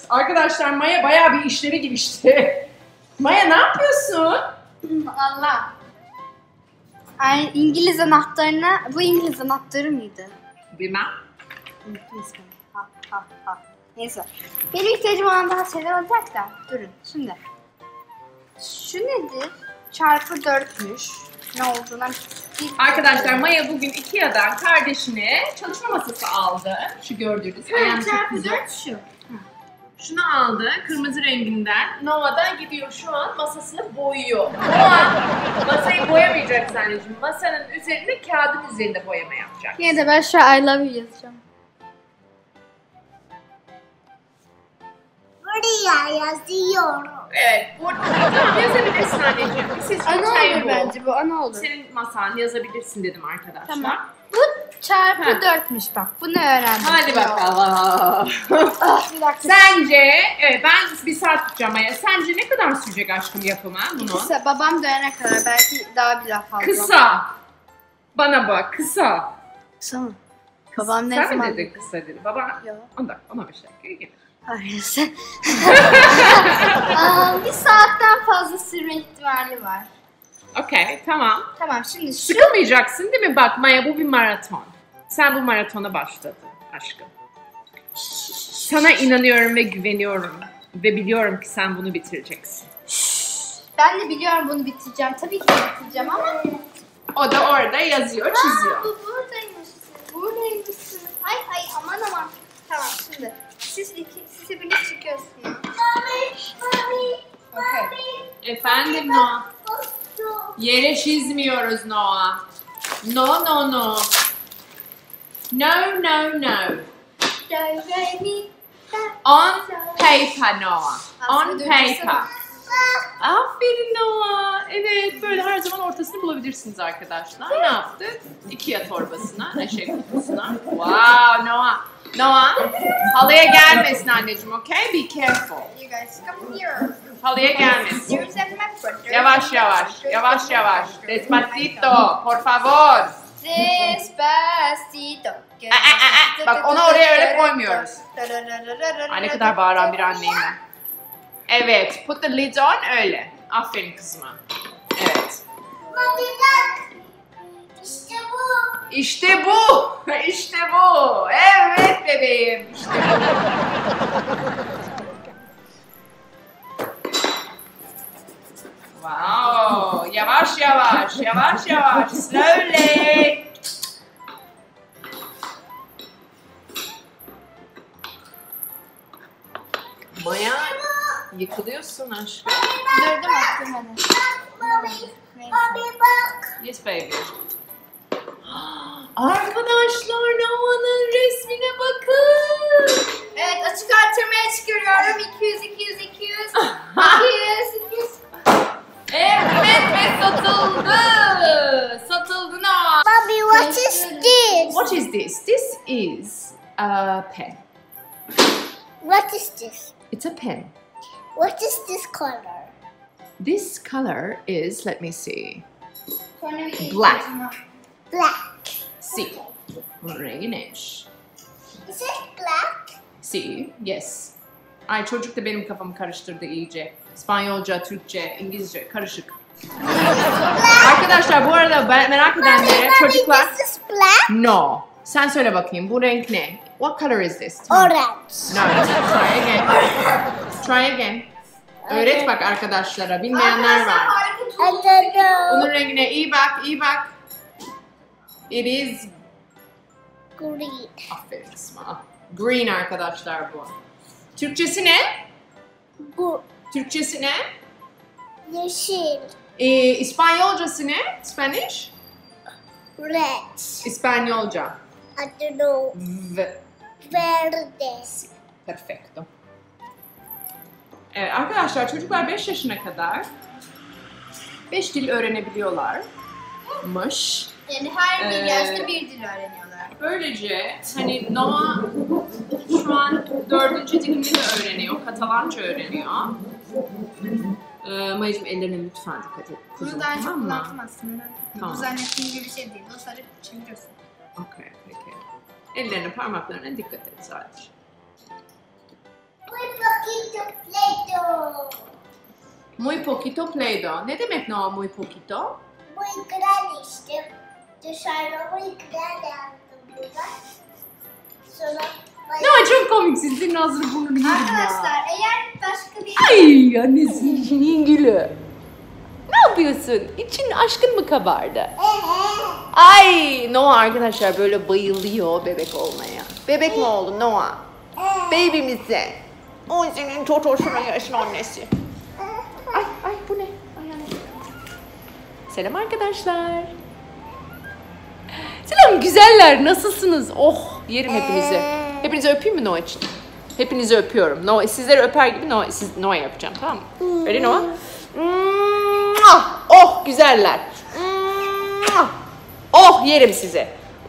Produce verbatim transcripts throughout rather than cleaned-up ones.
Arkadaşlar Maya bayağı bir işleri girişti. Maya ne yapıyorsun? Allah. Ay, İngiliz anahtarına, bu İngiliz anahtarı mıydı? Bilmem. Ha, ha, ha. Neyse. Benim ihtiyacım olan daha şeyler olacak da. Durun şimdi. Şu nedir? Çarpı dörtmüş. Ne olduğuna bir... Arkadaşlar Maya bugün Ikea'dan kardeşine çalışma masası aldı. Şu gördüğünüz. Ha, çarpı dört şu. Şunu aldı, kırmızı renginden. Nova'da gidiyor şu an masasını boyuyor. Nova masayı boyamayacak anneciğim. Masanın üzerinde kağıdın üzerinde boyama yapacak. Yine de ben şu I love you yazacağım. Buraya yazıyorum. Evet, burada tamam yazabilirsin anneciğim. Siz Ana şey olur bu. bence bu, ana olur. Senin masan yazabilirsin dedim arkadaşlar. Tamam. Bu çarpı Ha. dörtmüş bak. Bunu öğrendim. Hadi bakalım. Ah, bir dakika. Sence, evet ben bir saat tutacağım Maya. Sence ne kadar sürecek aşkım yapımı bunun? Kısa, babam dönene kadar belki daha bile fazla. Kısa. Bana bak, kısa. Kısa mı? Babam ne Sen mi zaman dedin kısa dedi? Baba Yok. on dakika, on beş dakikaya gelir. Hayır sen. Aa, bir saatten fazla sürme ihtimali var. Okey, tamam. Tamam şimdi şu. Sıkılmayacaksın değil mi? Bak Maya bu bir maraton. Sen bu maratona başladın aşkım. Sana inanıyorum ve güveniyorum. Ve biliyorum ki sen bunu bitireceksin. Ben de biliyorum bunu bitireceğim. Tabii ki de bitireceğim ama. O da orada yazıyor, çiziyor. Aa, bu buradaymış. Buradaymış. Ay ay aman aman. Tamam şimdi. Siz iki, siz birlikte çıkıyorsunuz. Mami, mami, Okay. Efendim Noah. Yere çizmiyoruz Noah. No no no. No no no. On paper Noah. On paper. Aferin Noah. Evet böyle her zaman ortasını bulabilirsiniz arkadaşlar. Ne yaptık? Ikea torbasına, ne şey kutusuna. Wow Noah. Noah halıya gelmesin anneciğim, okay? Be careful. You guys come here. Halıya gelmesin. Here's my brother. Yavaş yavaş, yavaş yavaş. Despacito, por favor. Despacito. Aa, aa, aa. Bak onu oraya öyle koymuyoruz. Ay ne kadar bağıran bir anneyim ben. Evet, put the lid on öyle. Aferin kızıma. Evet. mami bak. İşte bu. İşte bu. İşte bu. Evet bebeğim. İşte bu. Wow. Yavaş yavaş. Yavaş yavaş. Slowly. Maya yıkılıyorsun aşkım. Durdum attım hadi. Mami, Neyse. mami bak. Yes baby. Arkadaşlar Nova'nın resmine bakın. Evet açık artırmaya çıkarıyorum. iki yüz, iki yüz, iki yüz. iki yüz, iki yüz. Evet ve satıldı. Satıldı Nova. Mami, what is this? What is this? This is a pen. What is this? It's a pen. What is this color? This color is, let me see. Sonra bir Black. Black. See. Bunun rengi neymiş? Is it black? See, yes. Ay çocuk da benim kafamı karıştırdı iyice. İspanyolca, Türkçe, İngilizce karışık. Arkadaşlar bu arada ben merak edenlere Mami, çocuklar... this is black. No. Sen söyle bakayım bu renk ne? What color is this? Orange. No, try again. Try again. Öğret bak arkadaşlara, bilmeyenler var. I don't know. Bunun rengine iyi bak, iyi bak. It is... Green. Aferin kısma. Green arkadaşlar bu. Türkçesi ne? Bu Türkçesi ne? yeşil. Ee, İspanyolcası ne? Spanish? Red. İspanyolca. I don't know. V. Verde. Perfecto. Evet arkadaşlar çocuklar beş yaşına kadar beş dil öğrenebiliyorlarmış. Yani her bir Ee, yaşta bir dil öğreniyorlar. Böylece hani Noah şu an dördüncü dilini de öğreniyor, Katalanca öğreniyor. Ee, Mayacığım ellerine lütfen dikkat et. Kuzum, Bunu daha çok tamam mı? kullanamazsın. Tamam. Bu zannettiğin gibi bir şey değil. Bunu sadece çeviriyorsun. Okey, peki. Ellerine, parmaklarına dikkat et sadece. Wait, poquito Play-Doh. Muy poquito Play-Doh. Ne demek Noah muy poquito? Muy grande işte. Dışarıda muy grande aldım burada. Sonra Noah çok komiksin. Senin ağzını burnunu yerim ya. Arkadaşlar eğer başka bir... Ay annesinin gülü. Ne yapıyorsun? İçin aşkın mı kabardı? Ay Noah arkadaşlar böyle bayılıyor bebek olmaya. Bebek mi oldun Noah? Baby misin? O senin çotoşuna yaşın annesi. Ay ay bu ne? Ay annesi. Selam arkadaşlar. Selam güzeller nasılsınız? Oh yerim hepinizi. Hepinizi öpeyim mi Noah için? Hepinizi öpüyorum. Noah, sizleri öper gibi Noah, siz, Noah yapacağım tamam mı? Öyle Noah. Oh güzeller. Oh yerim sizi.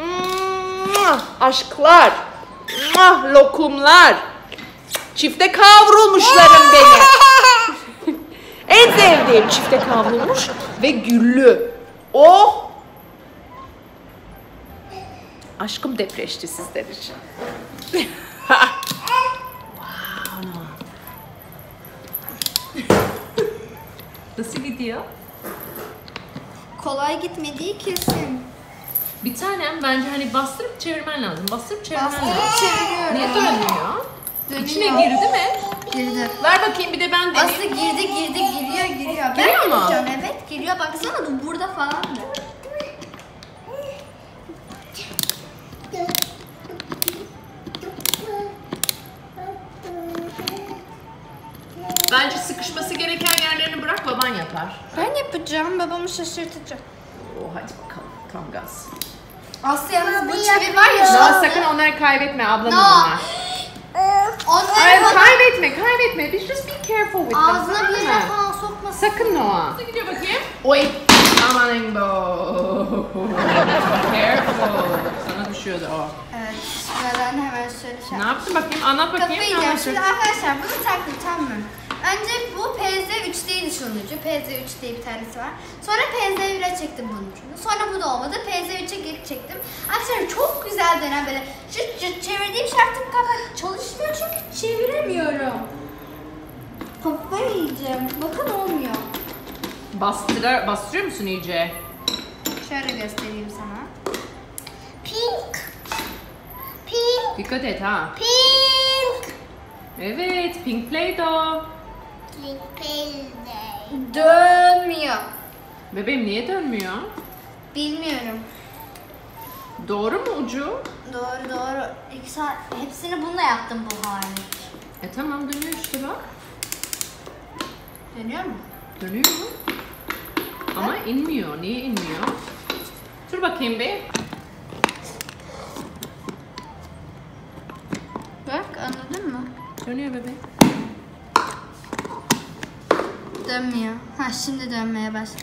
Aşklar. Lokumlar. Çifte kavrulmuşlarım benim. En sevdiğim çifte kavrulmuş ve güllü. Oh. Aşkım depreşti sizler için. Nasıl gidiyor? Kolay gitmediği kesin. Bir tanem bence hani bastırıp çevirmen lazım. Bastırıp çevirmen Bastırıp lazım. çeviriyorum. Niye dönmüyor? Dönüyor. İçine girdi mi? Girdi. Ver bakayım bir de ben deneyeyim. Aslında girdi girdi giriyor giriyor. Ben Giriyor mu? yapacağım, evet giriyor. Baksana da burada falan da. Bence sıkışması gereken yerlerini bırak baban yapar. Ben yapacağım, babamı şaşırtacağım. Oh hadi bakalım tam gaz. Aslı yalnız bu çevir var ya şu Noah an. sakın onları kaybetme ablanın Noah. onlar. Onları Hayır bana kaybetme kaybetme. Be just be careful with them. ağzına tamam bir mı? yere falan sokmasın. Sakın Noah. Nasıl gidiyor bakayım? Oy. Aman bo. Careful. Sana düşüyordu o. Evet, ben hemen şöyle şey Ne yaptın bakayım? Anlat bakayım. Kafayı ne yiyeceğim. yaptın? Şimdi arkadaşlar bunu taktım tamam mı? Önce bu P Z üçteydi şunun ucu. P Z üç diye bir tanesi var. Sonra P Z bire çektim bunun ucunu. Sonra bu da olmadı. P Z üçe geri çektim. Arkadaşlar çok güzel dönem böyle cırt cırt çevirdiğim şey artık kapat çalışmıyor çünkü çeviremiyorum. Kafayı yiyeceğim. Bakın olmuyor. Bastıra, bastırıyor musun iyice? Şöyle göstereyim sana. Pink. Pink. Dikkat et ha. Pink. Evet, Pink Play-Doh. Pink Play-Doh. Dönmüyor. Bebeğim niye dönmüyor? Bilmiyorum. Doğru mu ucu? Doğru doğru. İki saat hepsini bununla yaptım bu hali. E tamam dönüyor işte bak. Dönüyor mu? Dönüyor mu? Ama inmiyor. Niye inmiyor? Dur bakayım bir. Bak anladın mı? Dönüyor bebeğim. Dönmüyor. Ha şimdi dönmeye başladı.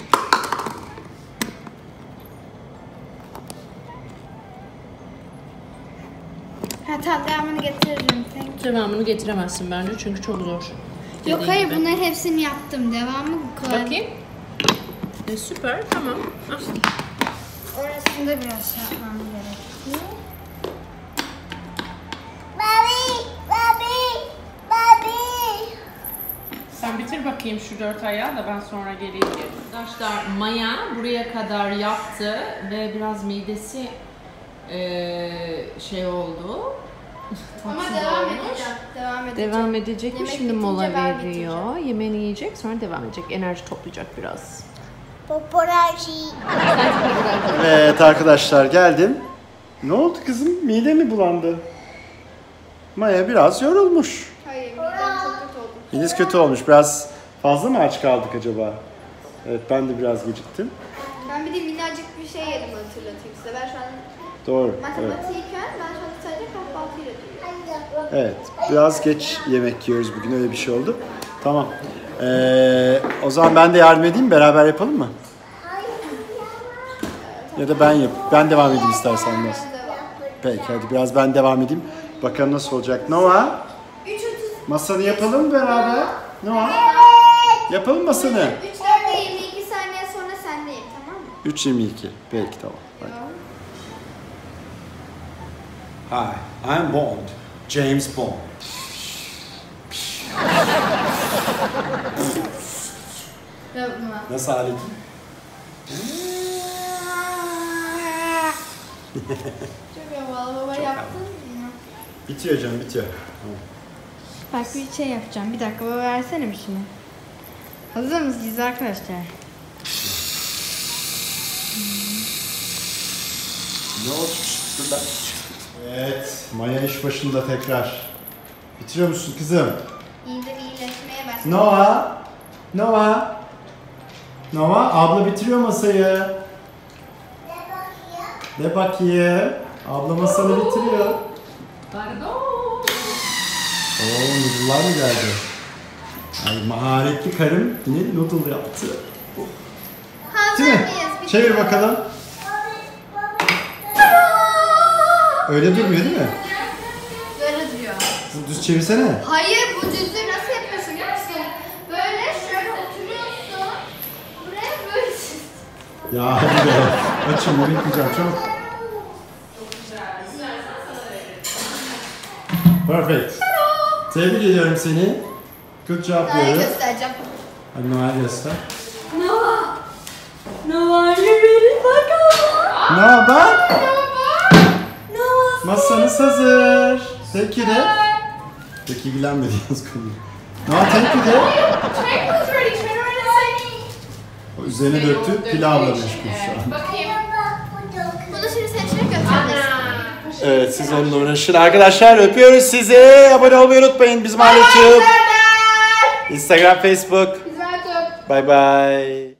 Ha tamam devamını getiririm. Thank Devamını getiremezsin bence çünkü çok zor. Yok Dediğin hayır gibi. bunların hepsini yaptım. Devamı kolay. Bakayım. E, süper tamam. Ah. Orasında biraz şey yapmam gerekiyor. Bobby. Bobby. Bobby. Sen bitir bakayım şu dört ayağı da ben sonra geleyim. Arkadaşlar Maya buraya kadar yaptı ve biraz midesi eee, şey oldu. Ama Tatsız devam olmuş. edeceğim. Devam edeceğim. Devam edecek mi? Yemek Şimdi bitince mola ben veriyor. Yemeğini yiyecek sonra devam edecek. Enerji toplayacak biraz. Paparazzi. Evet arkadaşlar geldim. Ne oldu kızım? Mide mi bulandı? Maya biraz yorulmuş. Hayır midem çok kötü oldu. Mideniz kötü olmuş. Biraz fazla mı aç kaldık acaba? Evet ben de biraz geciktim. Ben bir de minnacık bir şey yedim hatırlatayım size. Ben şu an Doğru. Evet. matematiğiken ben şu an sadece kahvaltıyla duruyorum. Evet. Biraz geç yemek yiyoruz bugün. Öyle bir şey oldu. Tamam. Ee, o zaman ben de yardım edeyim. Beraber yapalım mı? Ya da ben yap. Ben devam edeyim istersen biraz. Peki hadi biraz ben devam edeyim. Bakalım nasıl olacak. Noah, masanı yapalım mı beraber? Noah, yapalım masanı. üç dakika yirmi iki saniye sonra sendeyim tamam mı? üç yirmi iki. Peki tamam. Hadi. Hi, I'm Bond. James Bond. Yapma. Nasıl aletin? Çok havalı baba yaptın mı? Bitiyor canım, bitiyor. Tamam. Bak bir şey yapacağım. Bir dakika baba versene bir şunu. Hazır mısınız arkadaşlar? Ne oldu? Dur ben. Evet, Maya iş başında tekrar. Bitiriyor musun kızım? İyidir iyileşmeye başladı. Noah, Noah, Noah, abla bitiriyor masayı. De bakayım. Abla masanı bitiriyor. Pardon. Oo, noodle'lar mı geldi? Ay, maharetli karım yine noodle yaptı. Hazır Değil mi? mıyız? Çevir bakalım. Öyle durmuyor değil mi? Böyle duruyor. Kızım düz çevirsene. Hayır bu düzlüğü nasıl yapıyorsun biliyor musun? Böyle şöyle oturuyorsun. Buraya böyle Ya hadi be. Açın bunu yıkayacağım çabuk. Perfect. Tebrik ediyorum seni. Good job daha diyorum. göstereceğim. Hadi Noel göster. Noah. Noah'ı verin bakalım. Noah bak. Noah. Masanız hazır. Thank you de. Peki ilgilenmedi yalnız konuyu. Noah thank you de. Table is ready. Turn around and say. O üzerine döktü. Pilavla meşgul şu an. Bakayım. Bunu şimdi seçmek götüreceğiz. Evet siz onunla uğraşın. Arkadaşlar öpüyoruz sizi. Abone olmayı unutmayın. Bizim aile YouTube. Instagram, Facebook. Güzel top. Bye bye.